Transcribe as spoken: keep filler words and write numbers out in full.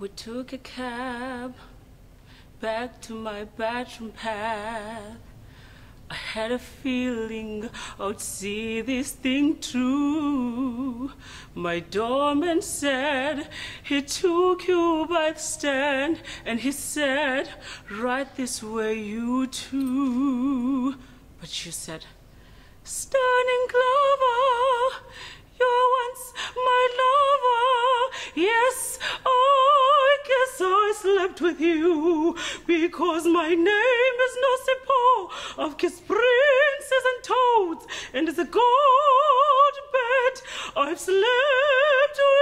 We took a cab back to my bedroom path. I had a feeling I'd see this thing through. My doorman said he took you by the stand, and he said, right this way you too. But you said, stunning Clover, you're once my lover. Yes, I guess I slept with you, because my name is Nosipho of Kiss Princes and Toads, and it's a good bed I've slept with.